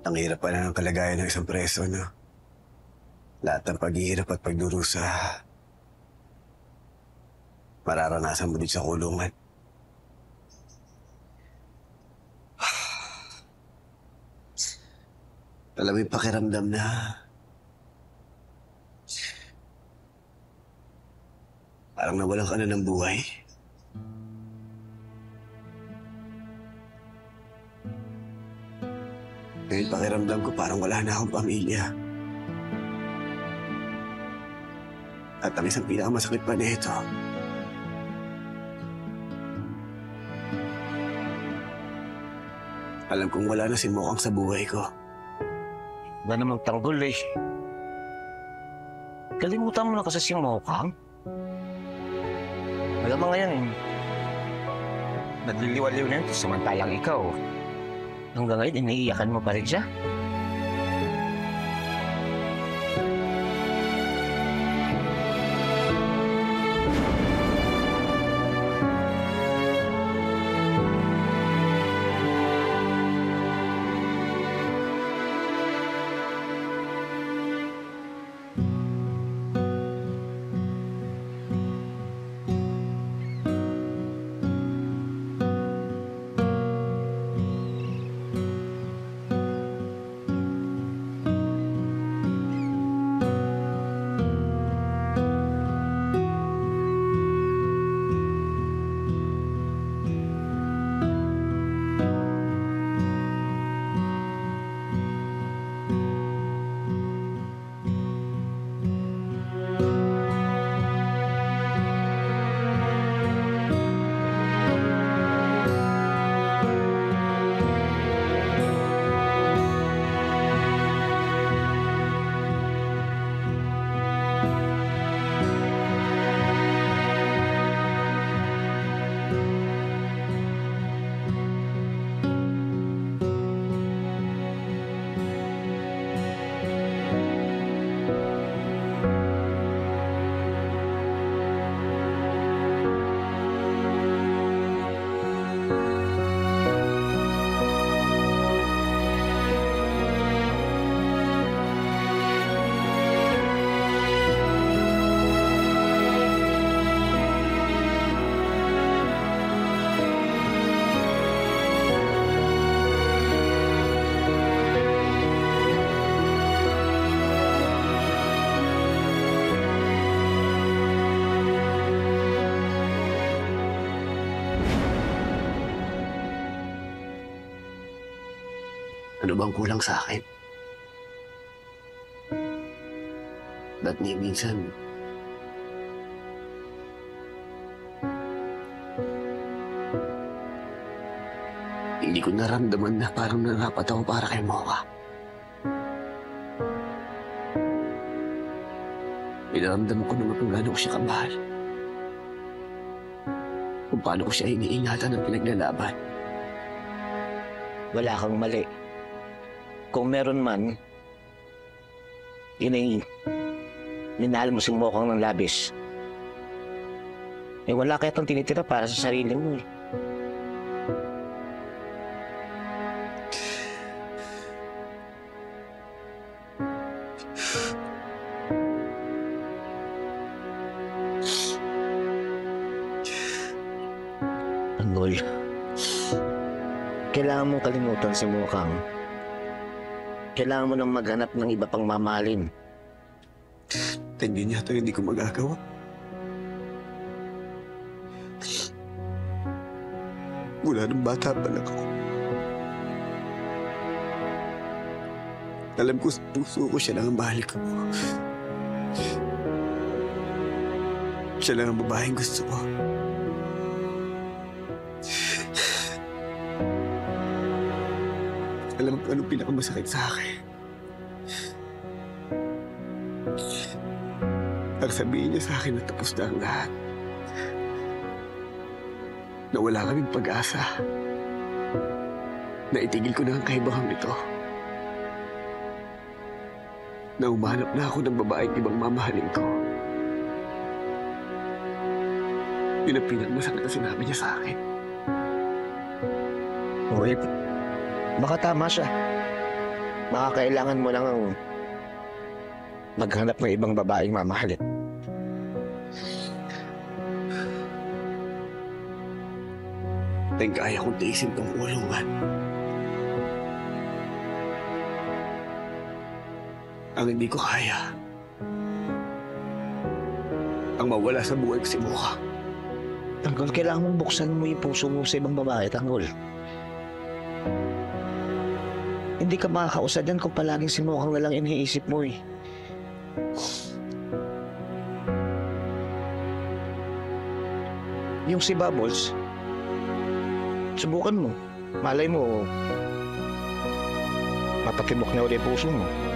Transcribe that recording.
Ang hirap pala ng kalagayan ng isang preso, no? Lahat ng paghihirap at pagdurusa, mararanasan mo din sa kulungan. Alam mo yung pakiramdam na parang nawalan ka na ng buhay. Ngayon pakiramdam ko parang wala na akong pamilya. At ang isang pinakamasakit pa nito, alam kong wala na si Mokang sa buhay ko. Wala namang tanggol eh. Kalimutan mo na kasi si Mokang. Alam mo ngayon, nagliliwaliw na yun, samantalang ikaw. Hanggang ngayon, iniiyakan mo pa rin siya. Ano bang kulang sa akin? Ba't ni minsan hindi ko naramdaman na parang narapat ako para kay Mocha? Pinaramdam ko naman kung gaano ko siya kamahal. Kung paano ko siya iniingatan at pinaglalaban. Wala kang mali. Kung meron man, yun ay minahal mo si Mokang ng labis. Eh wala kaya itong tinitira para sa sarili mo eh. Anggol, kailangan mong kalimutan si Mokang. Kailangan mo nang maghanap ng iba pang mamahalin. Tingin niya ito hindi ko magagawa. Mula nung bata pa lang ako. Alam ko sa puso ko siya lang ang mahal ko. Siya lang ang babaeng gusto ko. Alam ko anong pinakamasakit sa akin. Ang sabihin niya sa akin na tapos na ang lahat. Na wala kaming pag-asa. Na itigil ko na ang kaibahang ito. Na umanap na ako ng babaeng ibang mamahalin ko. Yun ang pinakamasakit na sinabi niya sa akin. Uy, baka tama siya. Baka kailangan mo lang ang maghanap ng ibang babaeng mamahalin. Ting, kaya kong tiisin tong ulungan. Ang hindi ko kaya, ang mawala sa buhay ko si Mocha. Tanggol, kailangan mong buksan mo yung puso mo sa ibang babae, Tanggol. Hindi ka makakausad yan kung palaging si Mokang na lang iniisip mo eh. Yung si Bubbles, subukan mo. Malay mo, mapatibok na ulit puso mo.